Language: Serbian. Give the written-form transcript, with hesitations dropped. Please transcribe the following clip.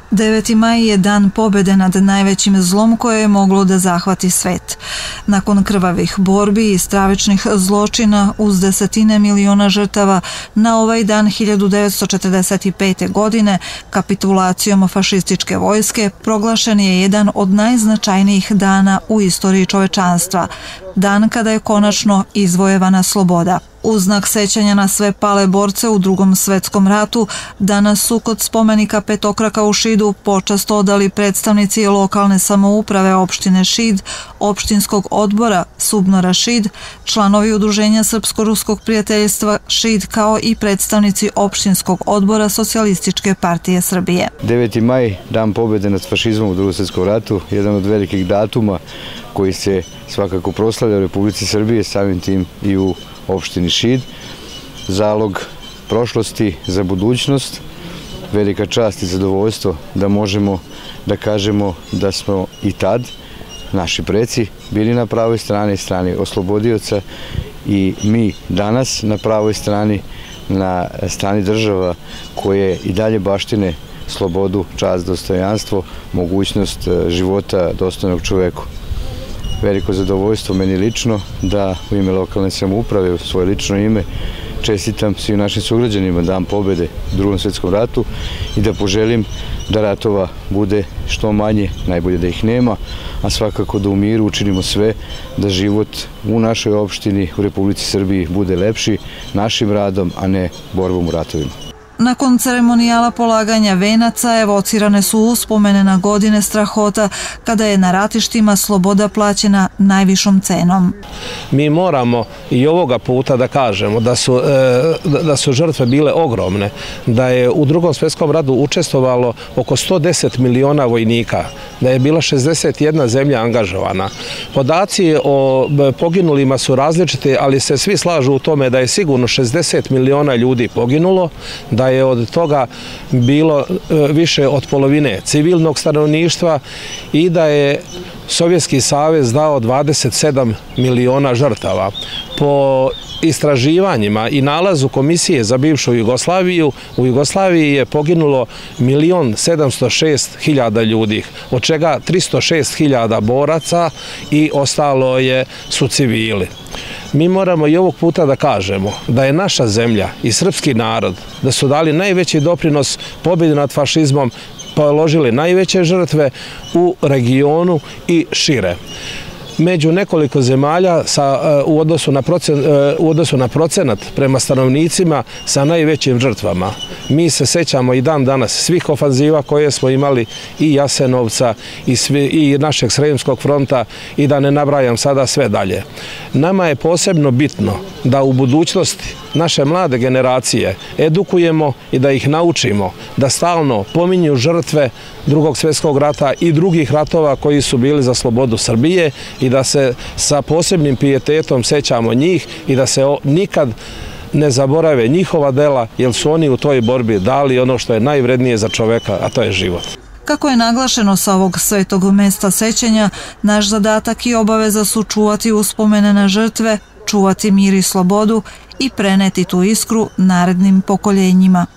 9. maj je dan pobjede nad najvećim zlom koje je moglo da zahvati svet. Nakon krvavih borbi i stravičnih zločina uz desetine miliona žrtava, na ovaj dan 1945. godine kapitulacijom fašističke vojske proglašen je jedan od najznačajnijih dana u istoriji čovečanstva, dan kada je konačno izvojevana sloboda. U znak sećanja na sve pale borce u Drugom svetskom ratu, danas su kod spomenika Petokraka u Šidu počast odali predstavnici lokalne samouprave opštine Šid, opštinskog odbora Subnora Šid, članovi Udruženja Srpsko-ruskog prijateljstva Šid, kao i predstavnici opštinskog odbora Socijalističke partije Srbije. 9. maj, dan pobjede nad fašizmom u Drugom svetskom ratu, jedan od velikih datuma koji se svakako proslavlja u Republici Srbije, samim tim i u opštini Šid. Zalog prošlosti za budućnost, velika čast i zadovoljstvo da možemo da kažemo da smo i tad, naši preci, bili na pravoj strani, strani oslobodioca, i mi danas na pravoj strani, na strani država koje i dalje baštine slobodu, čast, dostojanstvo, mogućnost života dostojnog čoveku. Veliko zadovoljstvo meni lično da u ime lokalne samouprave, u svoje lično ime, čestitam svim našim sugrađanima dan pobjede u Drugom svetskom ratu i da poželim da ratova bude što manje, najbolje da ih nema, a svakako da u miru učinimo sve da život u našoj opštini, u Republici Srbiji, bude lepši našim radom, a ne borbom u ratovima. Nakon ceremonijala polaganja venaca evocirane su uspomene na godine strahota kada je na ratištima sloboda plaćena najvišom cenom. Mi moramo i ovoga puta da kažemo da su žrtve bile ogromne, da je u Drugom svjetskom ratu učestvovalo oko 110 miliona vojnika, da je bila 61 zemlja angažovana. Podaci o poginulima su različiti, ali se svi slažu u tome da je sigurno 60 miliona ljudi poginulo, da je od toga bilo više od polovine civilnog stanovništva i da je Sovjetski savez dao 27 miliona žrtava. Po istraživanjima i nalazu Komisije za bivšu Jugoslaviju, u Jugoslaviji je poginulo 1.706.000 ljudi, od čega 306.000 boraca i ostalo su civili. Mi moramo i ovog puta da kažemo da je naša zemlja i srpski narod da su dali najveći doprinos pobjedi nad fašizmom, položili najveće žrtve u regionu i šire. Među nekoliko zemalja u odnosu na procenat prema stanovnicima sa najvećim žrtvama. Mi se sećamo i dan danas svih ofanziva koje smo imali, i Jasenovca i našeg Sremskog fronta, i da ne nabrajam sada sve dalje. Nama je posebno bitno da u budućnosti naše mlade generacije edukujemo i da ih naučimo da stalno pominju žrtve Drugog svjetskog rata i drugih ratova koji su bili za slobodu Srbije i da se sa posebnim pijetetom sećamo njih i da se nikad ne zaborave njihova dela, jer su oni u toj borbi dali ono što je najvrednije za čoveka, a to je život. Kako je naglašeno sa ovog svetog mesta sećanja, naš zadatak i obaveza su čuvati uspomene na žrtve, čuvati mir i slobodu i preneti tu iskru narednim pokoljenjima.